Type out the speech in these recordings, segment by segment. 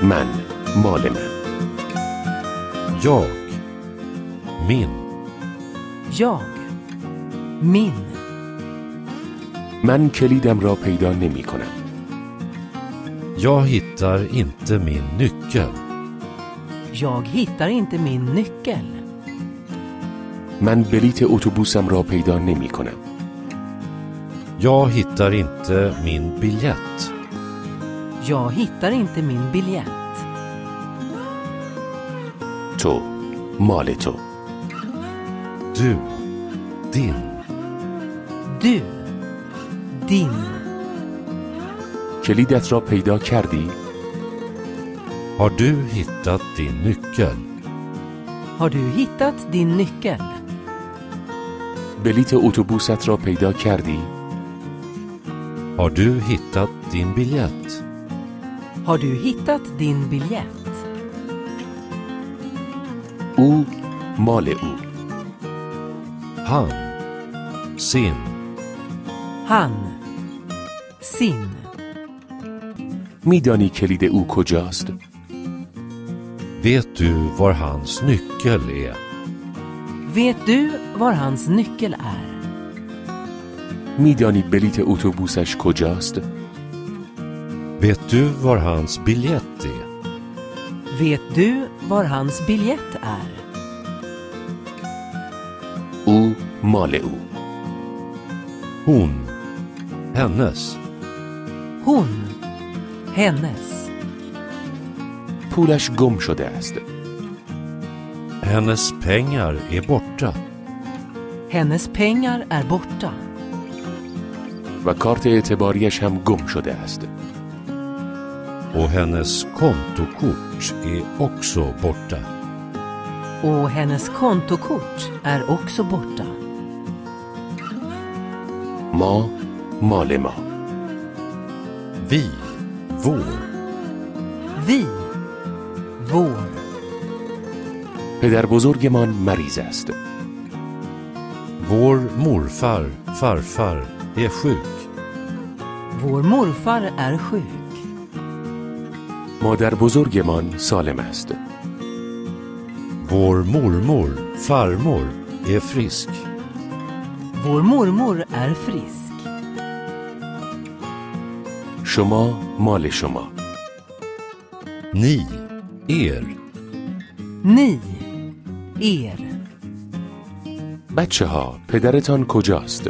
من مال من. Jag min. Jag min. من کلیدم را پیدا نمی کنم. Jag hittar inte min nyckel. Jag hittar inte min nyckel. من بلیت اتوبوسم را پیدا نمی کنم. Jag hittar inte min biljett. Jag hittar inte min biljett. تو مال تو. Du din. Du din. کلیدت را پیدا کردی؟ Har du hittat din nyckel? Har du hittat din nyckel? بلیت اتوبوست را پیدا کردی؟ Har du hittat din biljett? Har du hittat din biljett? او مال او. Han sin. Han sin. میدانی کلید او کجاست؟ Vet du var hans nyckel är? Vet du var hans nyckel är? میدانی بلیت اتوبوسش کجاست؟ Vet du var hans biljett är? Vet du var hans biljett är? او مال او. Hon hennes. Hon hennes. پولش گم شده است. Hennes pengar är borta. Hennes pengar är borta. و کارت اعتباریش هم گم شده است. Och hennes kontokort är också borta. Och hennes kontokort är också borta. ما مال ما. Vi vår. Vi vår. پدر بزرگمان مریض است. Vår morfar, farfar är sjuk. Vår morfar är sjuk. مادر بزرگمان سالم است. Vår mormor, farmor är frisk. Vår mormor är frisk. شما مال شما. Ni, er. Ni er. بچه ها پدرتان کجاست؟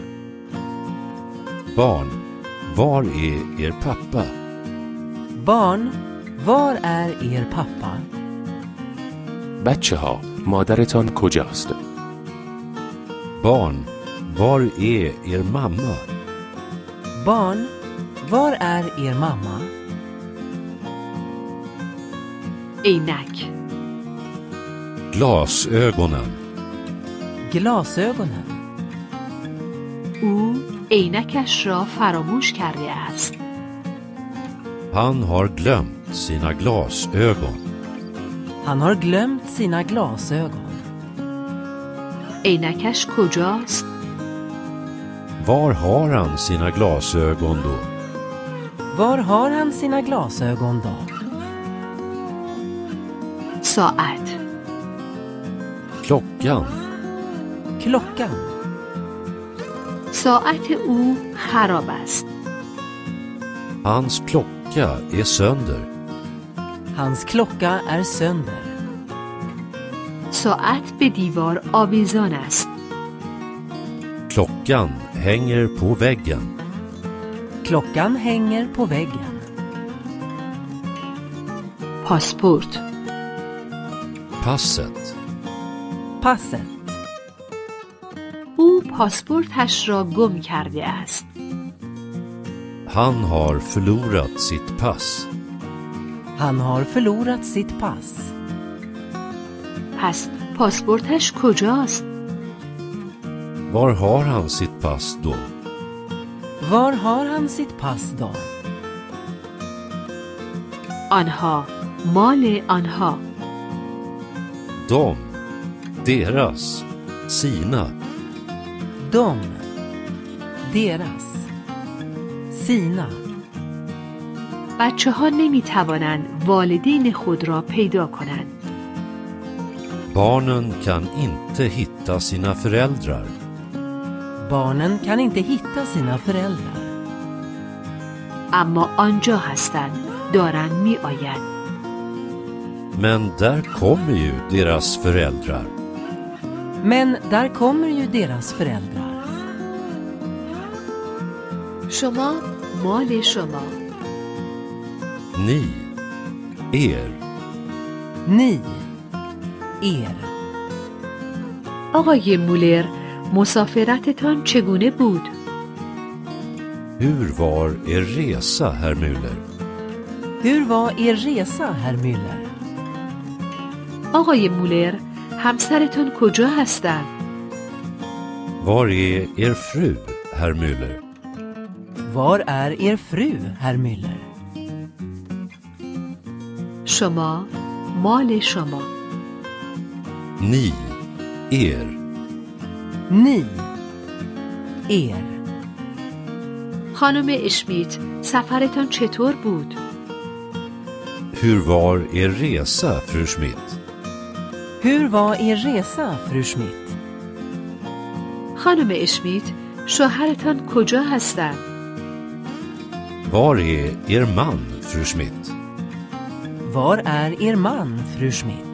Barn, var är er pappa? Barn, var är er pappa? بچه ها مادرتان کجاست؟ Barn, var är er mamma? Barn, var är er mamma? عینک Glasögonen. Glasögonen. او عینکش را فراموش کرده است. Han har glömt sina glasögon. Han har glömt sina glasögon. عینکش کجاست؟ Var har han sina glasögon då? Var har han sina glasögon då? ساعت Klockan. Klockan. ساعت او خراب است. Hans klocka är sönder. Hans klocka är sönder. ساعت به دیوار آویزان است. Klockan hänger på väggen. Klockan hänger på väggen. پاسپورت Passet. Passet. او پاسپورتش را گم کرده است. Han har förlorat sitt pass. Han har förlorat sitt pass. پس پاسپورتش کجاست؟ Var har han sitt pass då? Var har han sitt pass då? آنها مال آنها. De. Deras. Sina. De. Deras. Sina. بچه ها نمی توانند والدین خود را پیدا کنند. Barnen kan inte hitta sina föräldrar. Barnen kan inte hitta sina föräldrar. اما آنجا هستند، دارند می آیند. Men där kommer ju deras föräldrar. Men där kommer ju deras föräldrar. شما مال شما. Ni, er. Ni, er. آقای مولر، مسافرتتان چگونه بود؟ Hur var er resa, herr Müller? Hur var er resa, herr Müller? آقای مولر، همسرتان کجا هستند؟ Var är er fru, herr Müller? Var är er fru, herr Müller? شما مال شما. Ni, er. Ni, er. خانم اشمیت، سفرتان چطور بود؟ Hur var er resa, fru Schmidt? Hur var er resa, fru Schmidt? خانم اشمیت، شوهرتان کجا هستند؟ Var är er man, fru Schmidt? Var är er man, fru Schmidt?